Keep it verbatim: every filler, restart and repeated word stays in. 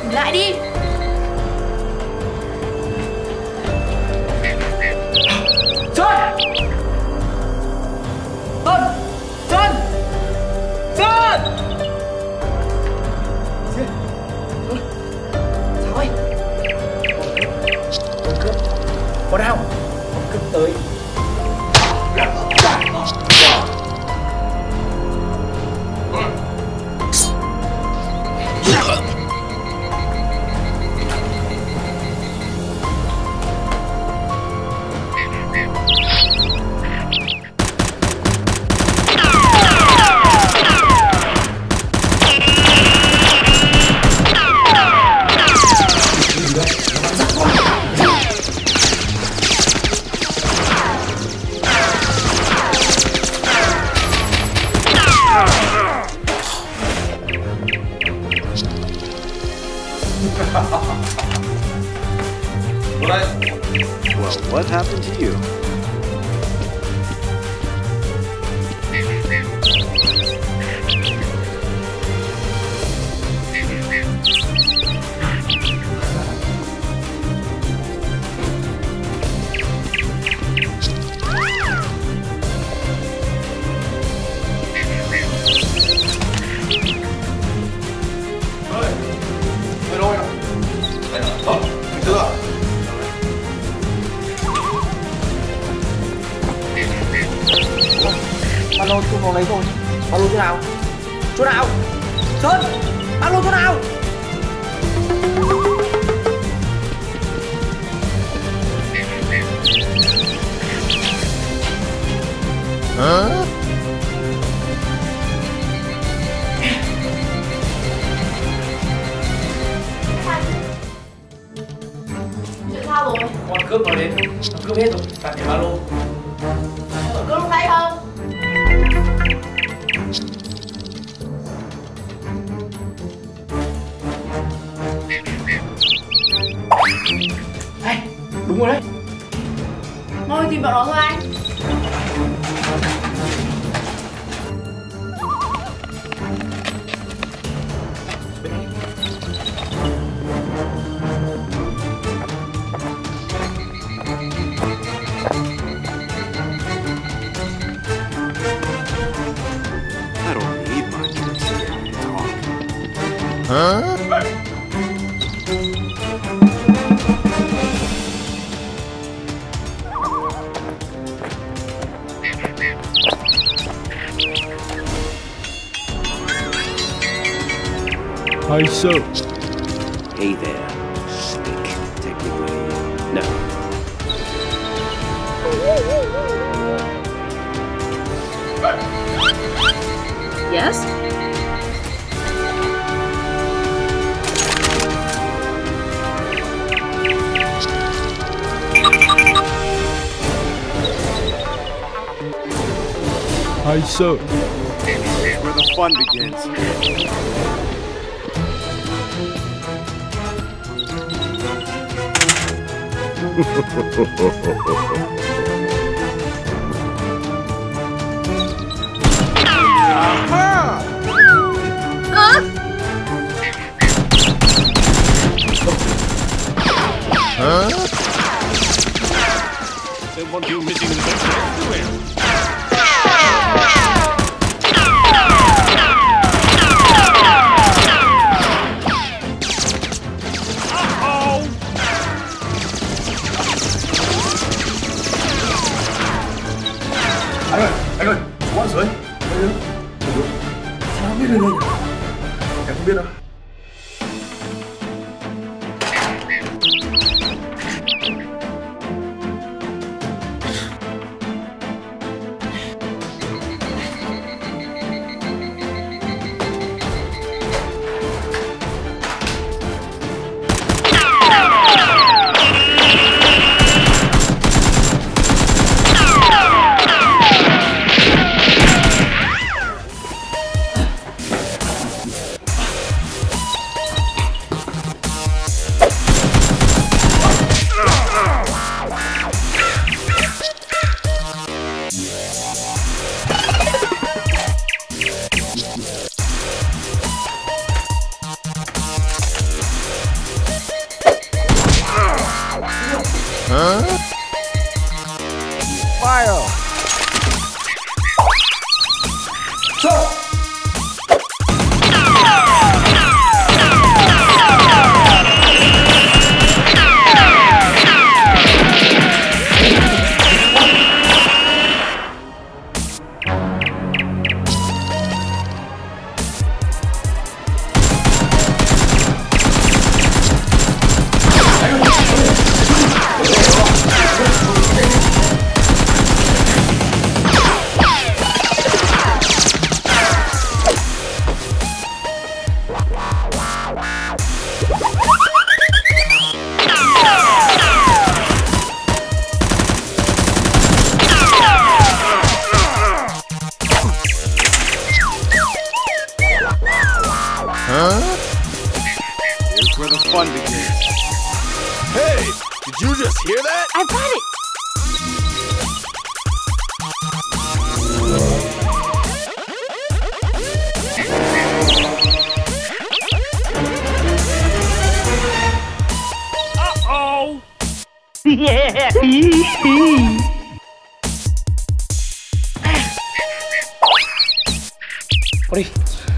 lại đi. Sơn! Sơn! Sơn! Sơn! Sao ấy? Con cướp. Có đau. Con cướp tới. Well, what happened to you? Ba lô chung vào lấy thôi. Ba lô chỗ nào? Chỗ nào? Sơn! Ba lô chỗ nào? Hả? Chuyện sao rồi? Con cướp nó đến. Nó cướp hết rồi. Đặt cái ba lô. Ở cướp lúc nãy không? Đây, đúng rồi đấy. Thôi tìm bọn nó thôi anh. I don't need my kids to get me to talk. Huh? Hi, so. Hey there, stick. Technically, no. Yes? Hi, so. Here's where the fun begins. Aha! Huh? Huh? Don't want you missing the best everywhere. Anh ơi, anh ơi, có ở dưới. Sao nó biết lên đây nhỉ? Em không biết đâu. Fire. Go. Here's where the fun begins. Hey, did you just hear that? I got it. Uh-oh! Yeah. Ôi,